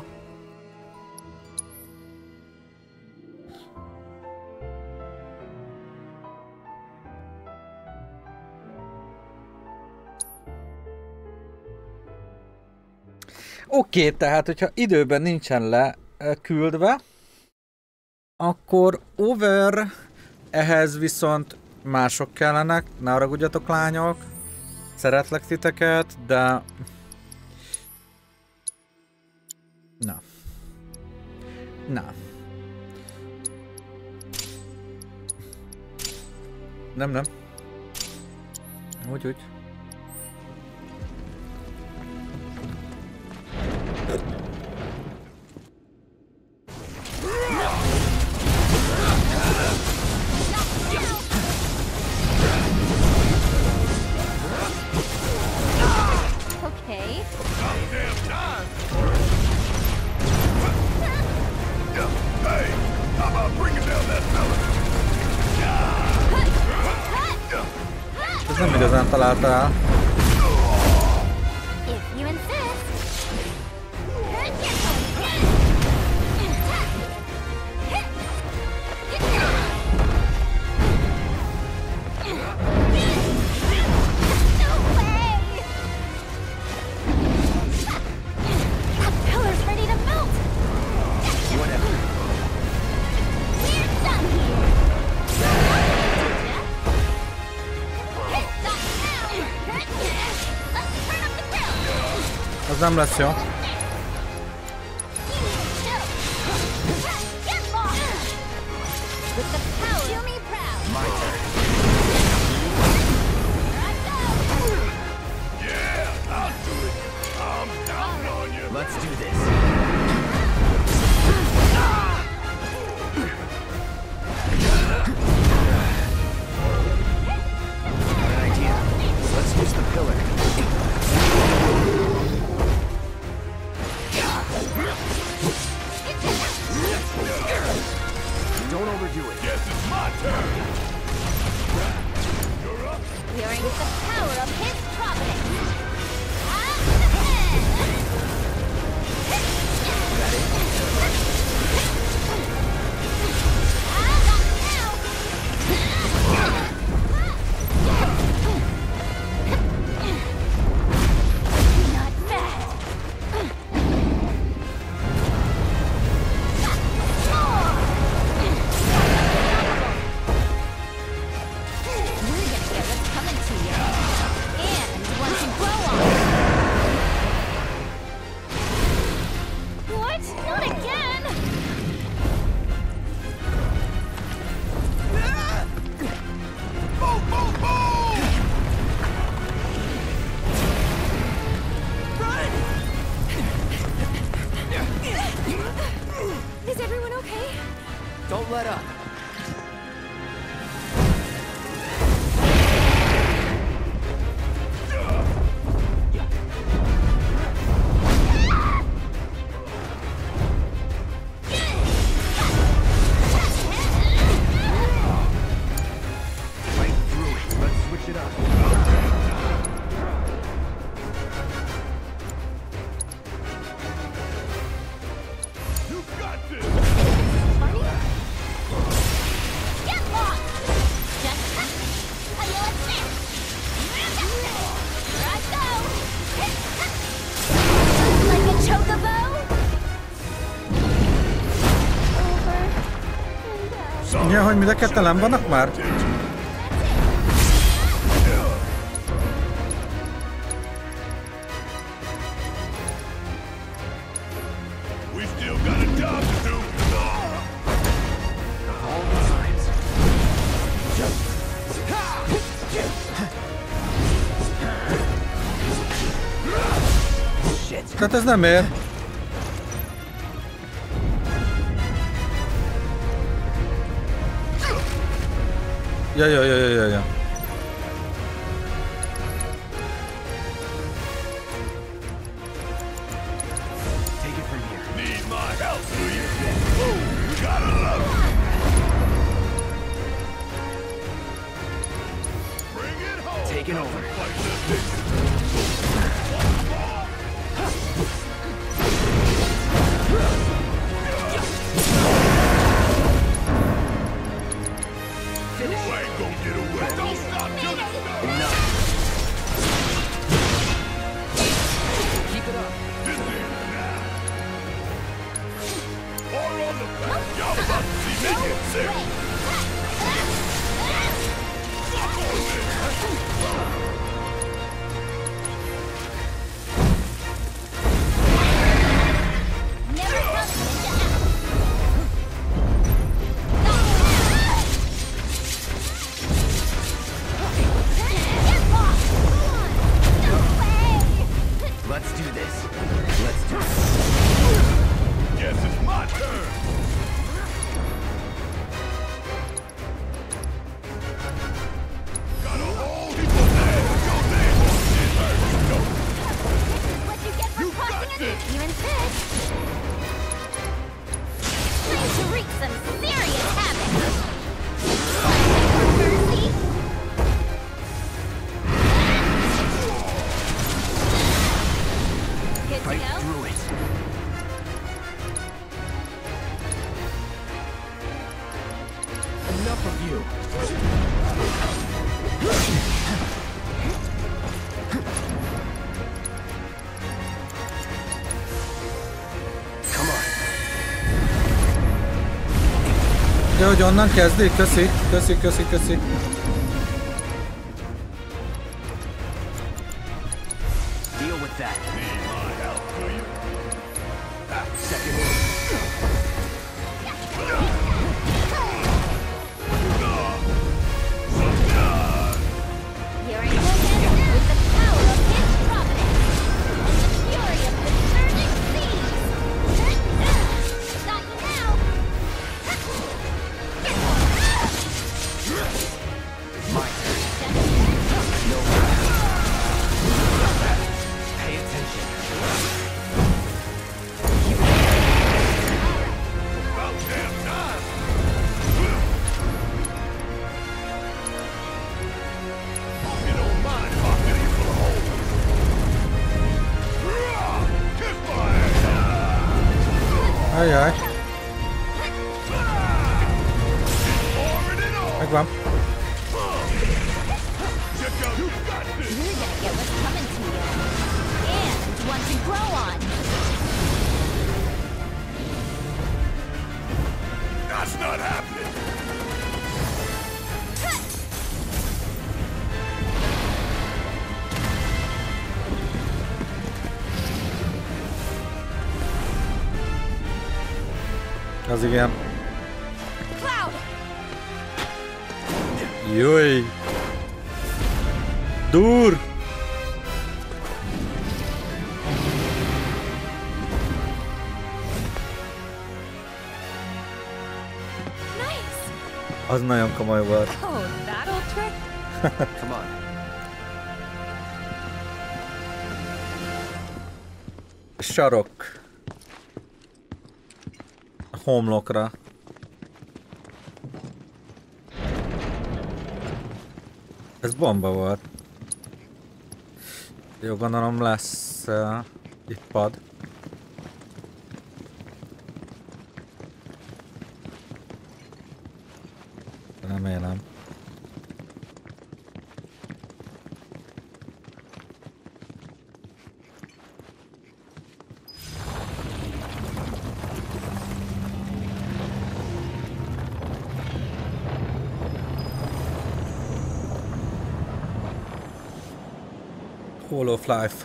Oké, okay, tehát hogyha időben nincsen leküldve, akkor over, ehhez viszont mások kellenek, ne haragudjatok lányok, szeretlek titeket, de... Na. Na. Nem, nem. Úgy, úgy. Okay. Hey, how about bringing down that fella? Ez nem igazán találta el. If you insist. Ez nem lesz jó. Let's do this. Good idea. Let's use the pillar. Don't overdo it. Guess it's my turn. Hearing the power of his providence. Is everyone okay? Don't let up. Ja, hogy mind a ketten nem vannak már? We still got a job to do. All the times. Shit. Tehát ez nem ér. Ja, ja, ja, ja, ja, ja. Take it from here. Need my help, do you? Ooh, we gotta love it. Bring it home. Taking over. Let's do this. Let's do this. Guess it's my turn. Got a whole heap of names. Your name won't get hurt, you know. What you get for You causing got a this. You insist. Time to wreak some serious havoc. Mercy. Good to Fight go? through it. Enough of you. Come on. Ja, hogy onnan kezdik? Köszi, köszi, köszi, köszi. Deal with that. Ajaj. Megvan. That's not happening. Az igen. Jöjj! Dur! Az nagyon komoly volt. Oh, that old trick? Come on. Sarok. A homlokra. Ez bomba volt. Jó, gondolom lesz uh, itt pad. Remélem. Hall of Life.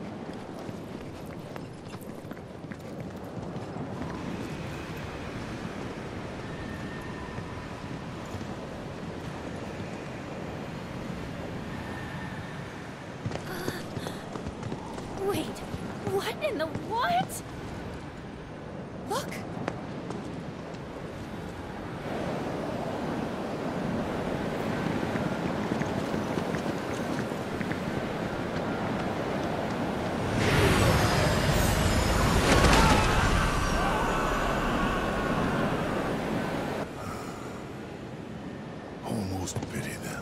Wait, what in the what? Look! Almost pity them.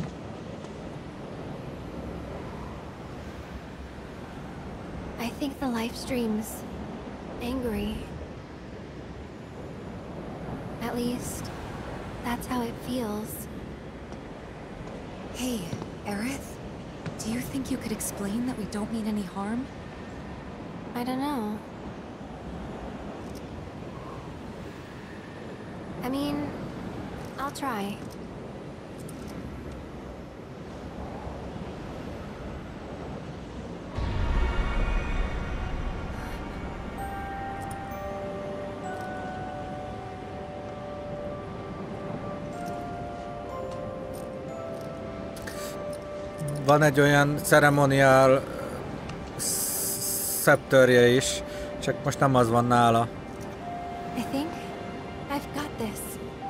I think the life stream's angry. At least, that's how it feels. Hey, Aerith? Do you think you could explain that we don't mean any harm? I don't know. I mean, I'll try. Van egy olyan ceremoniál scepterje is, csak most nem az van nála. I think I've got this.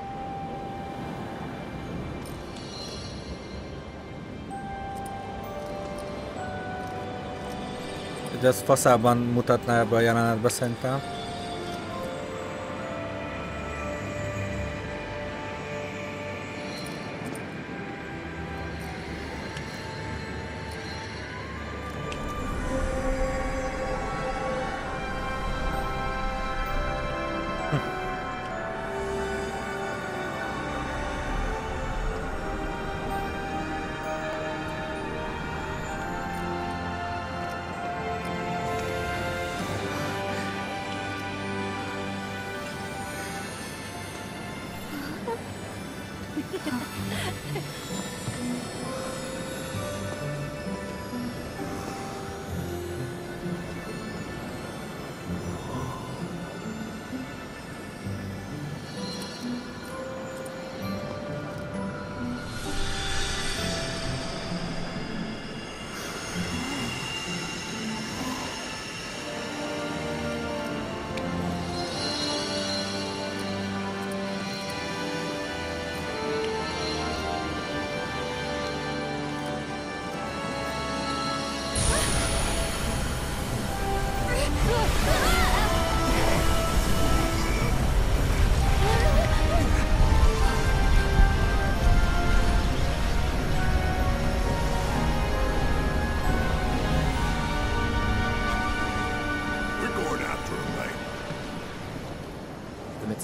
Ugye ezt faszában mutatná ebbe a jelenetbe szerintem.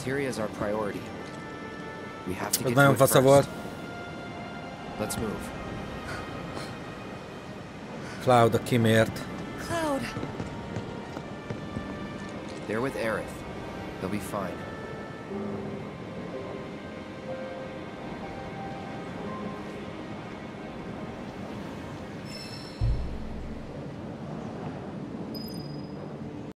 Materia is our priority. We have to Ez get to nagyon it fasza first. volt. Let's move. Cloud a kimért. Cloud. They're with Aerith. They'll be fine.